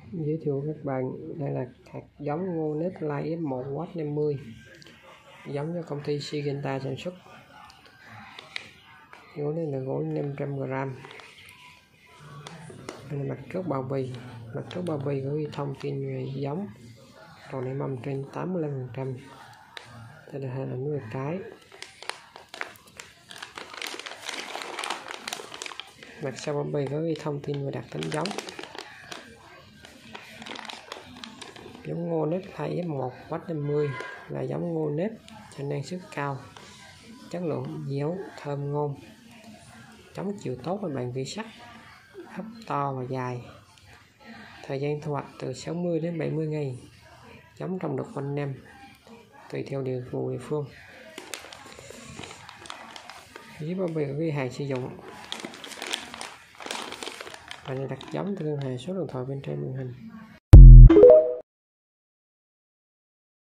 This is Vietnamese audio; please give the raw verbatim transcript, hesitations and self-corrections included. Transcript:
Giới thiệu các bạn, đây là hạt giống ngô nếp lai ép một W năm mươi, giống do công ty Syngenta sản xuất. Gỗ này là gỗ năm trăm gram. Đây là mặt trước bao bì, mặt trước bao bì có ghi thông tin về giống, độ nảy mầm trên tám mươi lăm phần trăm. Đây là hình ảnh về trái. Mặt sau bao bì có ghi thông tin về đặc tính giống. Giống ngô nếp lai ép một W năm mươi là giống ngô nếp cho năng suất cao, chất lượng dẻo, thơm ngon, chống chịu tốt với bạn vị sắt, hấp to và dài. Thời gian thu hoạch từ sáu mươi đến bảy mươi ngày, giống trồng được quanh năm, tùy theo điều vụ địa phương. Dưới bao bì có ghi hạn sử dụng. Bạn đặt giống theo liên hệ số điện thoại bên trên màn hình.